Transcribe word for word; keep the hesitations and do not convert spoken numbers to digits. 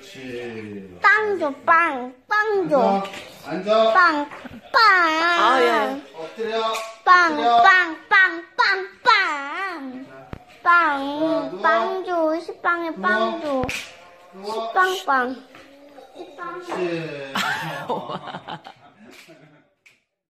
그렇지. 빵 줘, 빵. 빵 줘. 앉아. 빵, 빵. 아, 예. 엎드려. 빵, 엎드려. 빵, 빵, 빵, 빵. 빵, 빵 줘. 식빵에 빵 줘. 누워. 식빵, 빵. 그렇지.